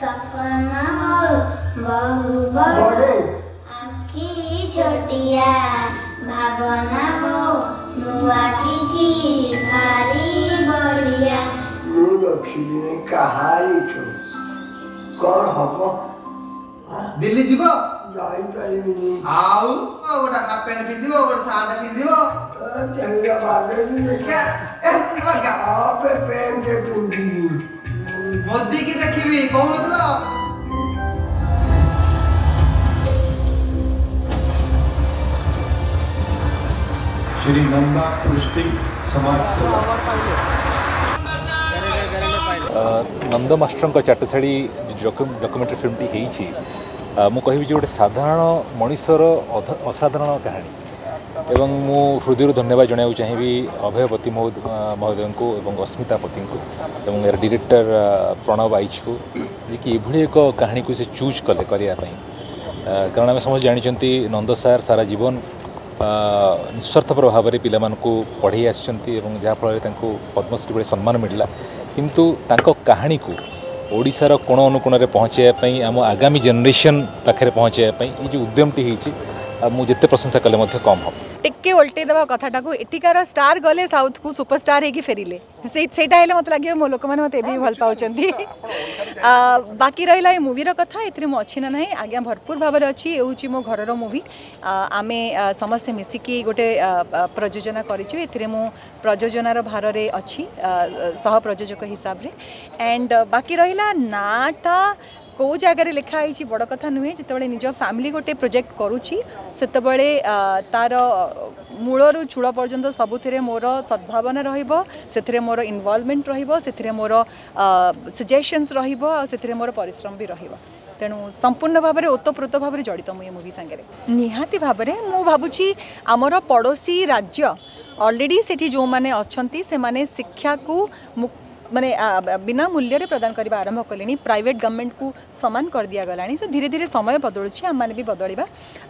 सपना बहु बड़े आखि छोटिया भावना मो नुआ किछि भारी बढ़िया मु लक्ष्मी कहाई छु कौन हबो दिल्ली जीव जाई परिबिनी आउ गोटा हाफ पैंट पिंधिबो गोटा शर्ट पिंधिबो तेरा बाबे जी क्या क्या आपे पैंट पिंधी मोदी की देखिबी कौन तो श्री नंदा पुष्टि समाज सेवा नंद मास्टर चाटशाड़ी डॉक्यूमेंट्री फिल्मटी होती मु कहि गोटे साधारण मनीषर असाधारण कहानी एवं मु हृदय धन्यवाद जनाइବାକୁ चाहिए अभयपति महोदय को एवं अस्मिता पति को एवं यार डायरेक्टर प्रणव आइच को जी एभली एक कहानी को से चूज कले करने कारण आम समस्त जानते नंद सार सारा जीवन निस्वार्थपर भाव में पिला पढ़े आफल पद्मश्री भाई सम्मान मिलला किंतु तांको कहानी को ओडिशार कोण अनुकोण में पहुँचाई आम आगामी जेनेरेशन पाखे पहुँचाई ये जो उद्यमटी होती मुझे प्रशंसा कले कम हम टिके उल्टे देवा कथाटा को एटिकार स्टार गले साउथ को सुपरस्टार है फेरिले से मत लगे मो लोक मैंने मत भल पाँच बाकी रहा मूवीर कथा ये अच्छी ना ना आज्ञा भरपूर भाव में अच्छी ये मो घर मूवी आम समस्ते मिसिकी गोटे प्रयोजना कर प्रयोजनार भार में अच्छी सह प्रयोजक हिसाब से एंड बाकी रहा नाटा कौ जगार लिखाई बड़ कथा नुहे जिते निज फैमिली गोटे प्रोजेक्ट करुच्ची सेतबले तार मूलर चूड़ पर्यंत सबुथिरे मोर सद्भावना रही मोर इनवॉल्वमेंट रही मोर सजेशंस रही मोर परिश्रम भी रही तेणु संपूर्ण भाव में ओतप्रोत भाव में जड़ित मुझे मूवी सांगे निहाती भाव में मु भावुची आमर पड़ोसी राज्य ऑलरेडी सेठी जो माने अच्छंती से माने शिक्षा को माने बिना मूल्य रे प्रदान करने आरंभ कले प्राइवेट गवर्नमेंट को समान कर दिया गला तो धीरे धीरे समय बदलुची आम मैंने भी बदलवा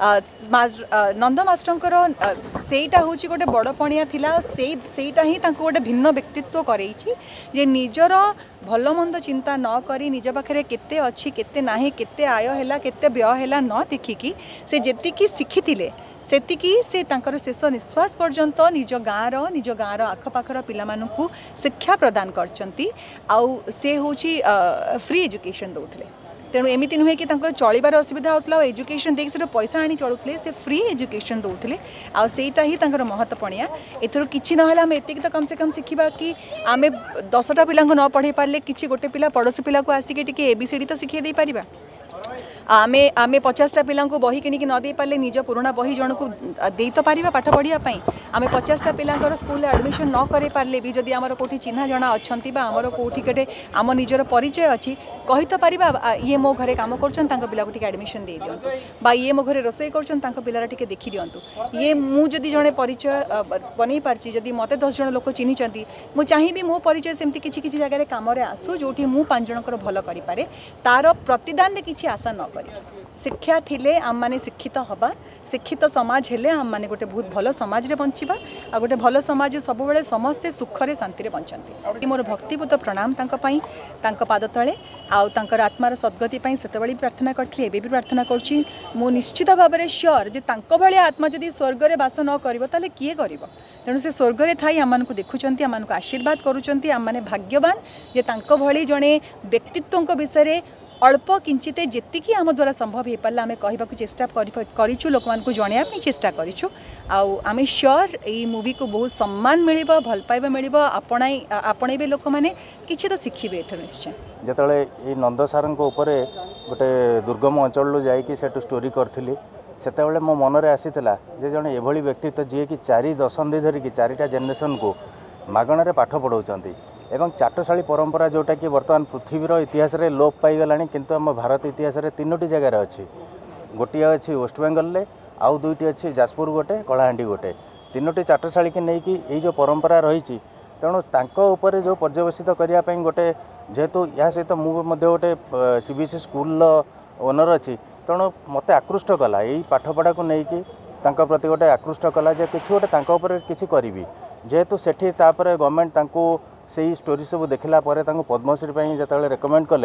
नंद मास्टर सेटा हूँ गोटे बड़ पणिया थिला सेटा ही गोटे भिन्न व्यक्तित्व करैछि जे निजर भल मंद चिंता न करी निज पाखे केते अच्छी केते नाही केते आय हैला केते व्यय हैला न देखिकी से जेतिकी शिखिथिले सेतिकी से तांकर शेष निश्वास पर्यंत निज गाँव आखपाखर पिलामानंकु शिक्षा प्रदान करचंती आउ से होची फ्री एजुकेशन दौले तेणु एमती नुहे कि चलबार असुविधा होता एजुकेशन देख से पैसा आनी चलुले से फ्री एजुकेशन दौले आईटा ही महत्व पणिया एथर कि ना आम एति तो कम से कम शिखा कि आम 10टा पिला न पढ़े पारे कि गोटे पिला पड़ोसी पिला को आसिक एबीसीडी तो शिखे दे पारिबा आमे 50टा पिला बही किणिकी न दे पारे निज पुराणा बही जन को दे तो पारिबा पाठ पढ़ापी आम 50टा पिला स्कूल एडमिशन न करे पारे भी जदि आमर कोठी चिन्हा जना अच्छा आमर कौटी कटे आम निजर परिचय अच्छी कही तो पारिबा ये मो घरे काम कर पिला को एडमिशन दे दिंतु बा ये मो घरे रोसई कर पिला टे देखी दिंतु ये मुझे जड़े परिचय बन पार्ची जदि मत 10 जन लोक चिन्हिंट मुझे चाहिए मो परिचय सेमती किसी किसी जगह कम आसू जो मु 5 जनकर भल करें तार प्रतिदान में किसी आशा न शिक्षा थिले आम माने शिक्षित हवा शिक्षित समाज हेले आम माने गोटे बहुत भल समाज रे बंचिबा आ गोटे भल समाज सब बेले समस्ते सुखरे शांति रे बंचंती मोर भक्तिपूत प्रणाम तांका पाद तले आउ तांकर आत्मार सद्गति पई सेतबेली प्रार्थना करथि एबे भी प्रार्थना करछि मो निश्चित भाव में श्योर जे तांको भली आत्मा जदि स्वर्ग रे वास न करिवो ताले किए करिवो तेणु से स्वर्ग रे थाई आम को देखुंट आम को आशीर्वाद करुँच आम मैंने भाग्यवान जे तांको भली जड़े व्यक्तित्व विषय अल्प किंचिते जेतिकी आम द्वारा संभव हो पारा आम कहवा चेष्टा करूँ लोक मान जनवाई चेष्टा करूँ आम श्योर ये मूवी को बहुत सम्मान मिल भल पाइबा मिल आपणे लोक मैंने किसी तो शिखिबे एथर निश्चय जिते ये नंद सार गोटे दुर्गम अंचल जाकि स्टोरी करी सेतबेले मो मनरे आसीला जे जड़े एभली व्यक्तित्व जी कि 4 दशंधि धरिकी 4टा जेनेरेशन को मागणारे पाठ पढ़ाऊँच एवं चाटशाली परंपरा जोटा कि वर्तमान पृथ्वीर इतिहास रे लोप पाईगला किंतु आम भारत इतिहास रे 3टी जगार अच्छी गोटे अच्छी वेस्टबेंगल रे आउ 2टी अच्छी जाजपुर गोटे कलाहांडी गोटे 3टी चाटशाली की नहीं कि जो परंपरा रही तेणु तांको उपरे जो पर्यवेसित करने गोटे जेहेतु या सहित मुझे गोटे सीबीएसई स्कूल ओनर अच्छी तेणु मत आकृष्ट कला यही पाठपढ़ा को लेकिन तांको प्रति गोटे आकृष्ट कला जे किसी गोटे तांको उपरे किसी करी जेहेतु सेठी गवर्नमेंट तांको से स्टोरी सब देखला पद्मश्री जो रेकमेंड कले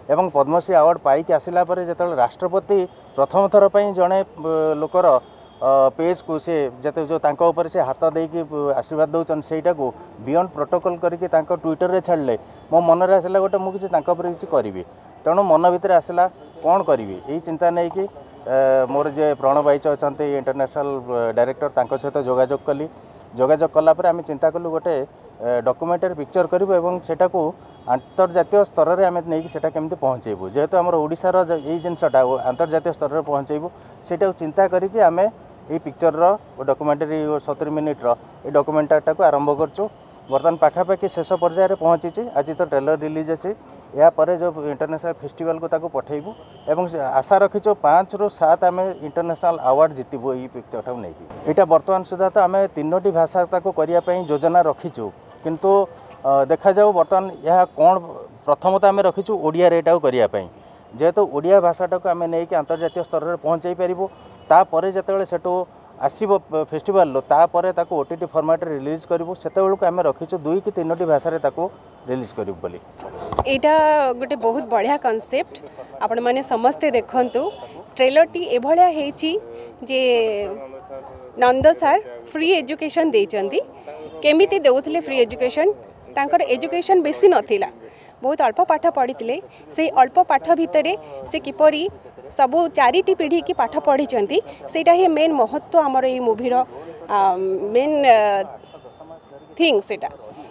एवं पद्मश्री अवार्ड पाई आसला जो राष्ट्रपति प्रथम थर पर जड़े लोकर पेज को सी जो से हाथ देकी आशीर्वाद दौरान से बियॉन्ड प्रोटोकॉल करके ट्विटर रे छाड़े मो मन में आसला गोटे मुझे किसी करी तेणु मन भितर आसला कौन करी यही चिंता नहीं कि मोर जे प्रणव बाईच अच्छा इंटरनेशनल डायरेक्टर सहित जोगाजोग कली जोगाजोग कलापर आम चिंता कलु गोटे डॉक्यूमेंटरी पिक्चर करूँ और सेटा को अंतर्जातीय स्तर में आम नहीं सेटा केमती पहुँचेबू जेहेतु आम ओडिशार यही जिनसटा अंतर्जातीय स्तर में पहुँचेबू सेटा चिंता करके आम ये पिक्चर डॉक्यूमेंटरी 70 मिनिट्र ये डॉक्यूमेंटरी को आरंभ करचु बर्तमान पाखापाखि शेष पर्यायर पहुँची आज तो ट्रेलर रिलीज अच्छी यापर जो इंटरनेशनल फेस्टिवल को ताको पठेबू एवं आशा रखीचु 5 ରୁ 7 आम इंटरनेशनल अवार्ड जितबू ये पिक्चर टाक नहीं यहाँ बर्तमान सुधा तो आम 3टी भाषा ताको करने योजना रखीचु किंतु देखा जाऊ बर्तमान यह कौन प्रथम तो आम रखीचु ओडिया रेटा करने जेहेतु ओडिया भाषाटा को आम नहीं अंतर्जातीय स्तर में पहुँचाई पारू तापर जो सेठू आसब फेस्टिवल तापर ताको ओटीटी फॉर्मेट रिलीज करूँ से आम रखीचु 2 कि 3टी भाषा रिलीज करूँ बोली यहाँ गोटे बहुत बढ़िया कॉन्सेप्ट आपण माने समस्ते देखंतु ट्रेलर टी एभलिया हेची जे नंद सर फ्री एजुकेशन देचंदी केमिति देउथले फ्री एजुकेशन तांकर एजुकेशन बेसी नथिला बहुत अल्प पाठ पढ़ी से अल्प पाठ भितर से किपरि सबू 4टी पीढ़ी की पाठ पढ़ी सेटा ही मेन महत्व आमर ये मूवीर मेन थिंग सेटा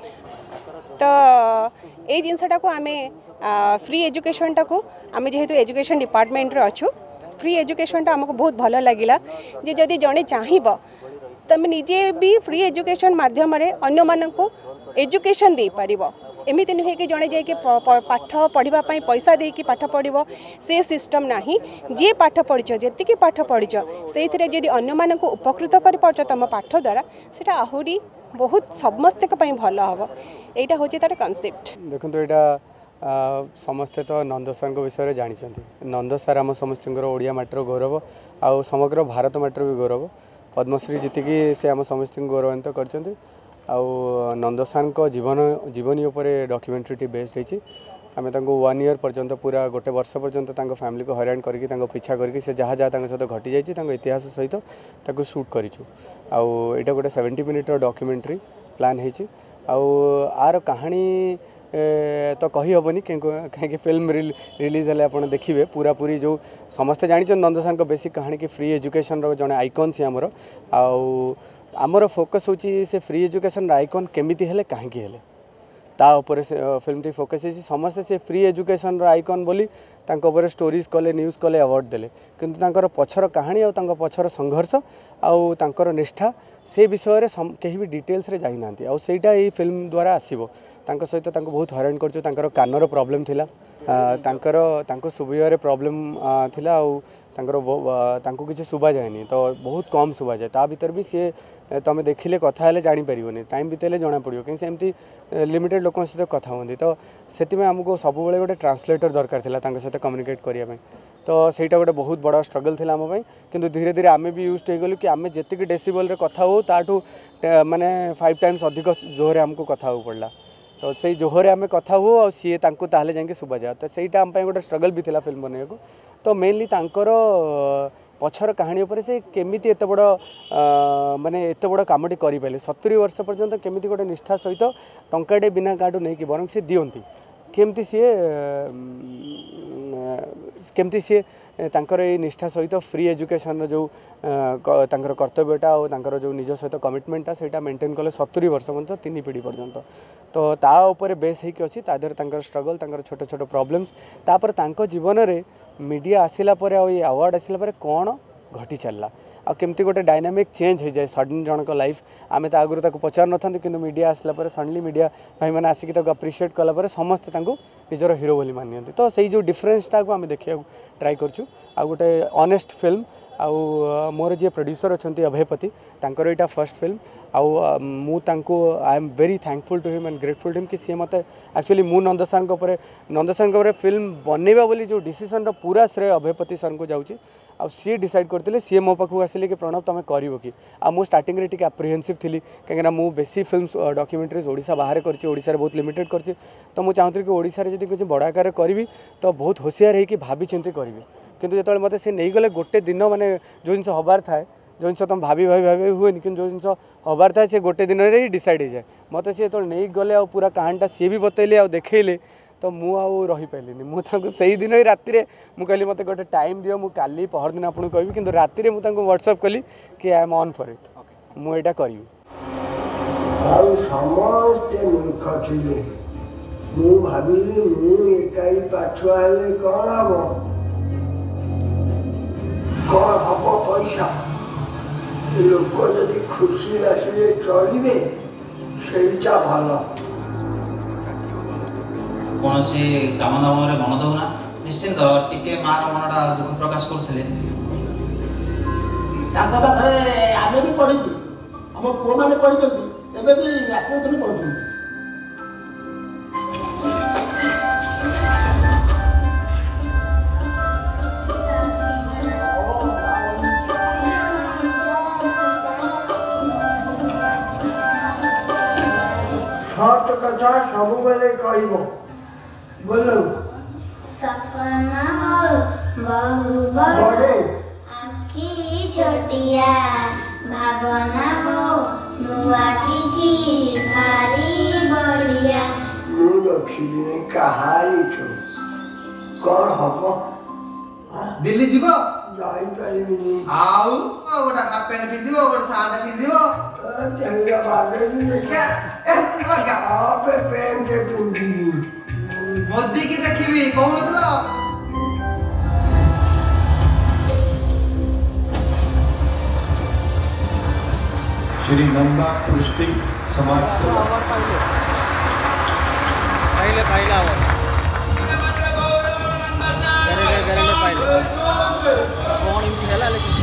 तो ये जिनसटा को आम फ्री एजुकेशन को आम जेहेतु एजुकेशन डिपार्टमेंट रे अच्छु फ्री एजुकेशन आमको बहुत भल लगिला जे जदि जड़े चाहिए तुम निजे भी फ्री एजुकेशन माध्यम अन्य मानक एजुकेशन दे पारिबो एमती नुहे कि जड़े जाकि पाठ पढ़ापी पैसा देकी पाठ पढ़ से सिस्टम नाही जी पाठ पढ़ जी पाठ पढ़ से जदि अन्य मानक उपकृत कर तुम पाठ द्वारा सेटा आहुरी बहुत समस्त भल हम यहाँ हूँ तार कनसेप्ट देखो यहाँ समस्ते तो नंद सर विषय जानते नंद सर आम समस्त ओडिया माटर गौरव आउ समग्र भारत माटर भी गौरव पद्मश्री जीतिकी से आम समस्त गौरवान्वित कर नंद सर जीवनी उपर डॉक्यूमेंट्री बेस्ड होती आम 1 ईयर पर्यंत पूरा गोटे वर्ष पर्यंत फैमिली को हैरान करके पिछा करके से जहाँ जहाँ सहित घटी जाइए इतिहास सहित शूट करूँ आईटा गोटे 70 मिनिट्र डॉक्यूमेंट्री प्लान होती आर कहानी तो कही हेनी कहीं फिल्म रिलीज है आप देखिए पूरा पूरी जो समस्ते जानते नंद सर बेसिक कहानी कि फ्री एजुकेशन जड़े आइकन सी आमर आमर फोकस होची से फ्री एजुकेशन आइकन केमिति हेले काहेकि हेले ता ऊपर से फिल्म टी फोकस है समस्ते से फ्री एजुकेशन आइकन बोली तांको ऊपर स्टोरीज कले न्यूज कले अवार्ड देले किंतु तांकर पछर कहानी और तांको पछर संघर्ष आउ तांकर निष्ठा से विषय रे कहीं भी डिटेल्स रे जाई नांती आउ सेटा ई फिल्म द्वारा आसीबो तांको सहित तांको बहुत हैरान करछु तांकर कानर प्रॉब्लम थिला तांको सुबियारे प्रॉब्लम थिला आउ तांको किसी शुभा जाए तो बहुत कम शुभा जाए ता भीतर भी सी तुम देखिले कथा हेले जानी परिबोनी टाइम बीतेले जना पड़ो कहीं सेमती लिमिटेड लोक सहित कथा होती तो से आमको सब गोटे ट्रांसलेटर दरकार था सहित कम्युनिकेट करने तो ସେଇଟା गोटे बहुत बड़ा स्ट्रगल थिला आम किंतु धीरे धीरे आम भी यूज हो कि आम जी डेसिबल रे कथा हो ताठू माने 5 टाइम्स अधिक जोहरे आमको कथा हो पड़ला तो से जोहरे आम कथा हो और सी ताले जाके शुभा जाए तो सहीटा आम गोटे स्ट्रगल भी थिला फिल्म बनने को तो मेनली तांकर पछर कहानी उपर से केमिति एत बड़ माने एत बड़ कामटी करि पाले 70 वर्ष पर्यंत केमिति गोटे निष्ठा सहित टंकाटे बिना काटू नहीं कि बरं से दियंती केमती सी तांकर ए निष्ठा सहित फ्री एजुकेशन जो तांकर कर्तव्यटा और तांकर जो निज सहित कमिटमेंटा सेटा मेंटेन कले 70 वर्ष पर्यंत 3 पीढ़ी पर्यंत तो ता ऊपर बेस होकर अच्छी तादेह तांकर स्ट्रगल तांकर छोट छोट प्रॉब्लम्स तापर तांको जीवन रे मीडिया आसिला परे आ ये अवार्ड आसिला परे कौन घटी चलला आ केमती गोटे डायनामिक चेंज हो जाए सडन जनक लाइफ आम तो आगुरी पचार ना कि मीडिया आसला सडनली मीडिया भाई मैंने आसिक अप्रिशिएट कलापर समस्ते निजर हिरो बोली मानते तो सही जो डिफरेन्सटा को आम देखा ट्राई करछु आ गोटे ऑनेस्ट फिल्म आउ मोर जी प्रोड्यूसर अच्छा अभयपति तांकर एटा फर्स्ट फिल्म आउ मु तांको I am very thankful to him and grateful to him कि सी मत एक्चुअली मु नंद सर फिल्म बनवा बोली जो डिसीजन पूरा श्रेय अभयपति सर को जाऊँगी आ सी डिसाइड करते सी मो पाखक आसिले कि प्रणव तुम कर कि आ स्टार्टिंग रे टिके एप्रिहेन्सिव थी कहीं मु बेसी फिल्म डॉक्यूमेंट्रीज ओडिशा बाहर कर बहुत लिमिटेड कर तो मुझे चाहूँगी कि ओडिशा रे जदि कुछ बड़ आकार करी तो बहुत होशियार होगी भाभी चिंती करी किंतु जो मत से नहीं गले गोटे दिन माने जो जिन हबार थाए जो जिन तुम भाभी भाभी भाभी हुए कि जो जिन हबार थाए से गोटे दिन में ही डिसाइड हो जाए मत सी जो नहीं गले आ पूरा कहानीटा सी भी बतैले आ देखले तो मुझे रही पारे मुझे से दिन ही राति मुझे कहली मत गोटे टाइम दियो मुझे काली पहर दिन आपको कहबी कि राति मुझे व्हाट्सअप कली कि I am on for it मुझे करी समस्ते मूर्ख थे मु भाविली मु एकाई पाछुआ हेले कौन हम कौन हम पैसा लोक जदि खुशी राशि चलिए सहीटा भल कौन से काम दाम मन दौना निश्चिंत टिके मार मनटा दुख प्रकाश करते आगे भी पढ़ी आम पुओ मैंने पढ़ी एवं भी रात दिन पढ़ुं सत कथा सब बेले कहब बोलो सपना हो बहु बड़े आखि छोटिया भावना हो नुआ किछि भारी बढ़िया मु लक्ष्मी कहारी छो कौन हम दिल्ली जीव जाई पारिबिनी आउ गोटा हाफ पैंट पिंधिब गोटे सार्ट पिंधिब चंगा बागे क्या आप पैंट पिंधी मोदी की देखिबी कौन देखला श्री नंदा पुष्टि समाज सेवा पहले पहला गरे पहले कौन इनकी हेला लेकिन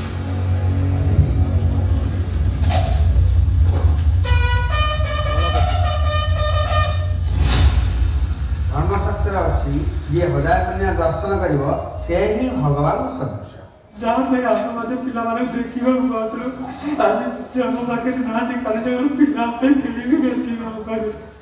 धर्मशास्त्र अच्छी ये हजार कन्या दर्शन कर से ही भगवान सदृश जहाँ भाई आप पिला देखा आज आम पाखे ना कलेज पिला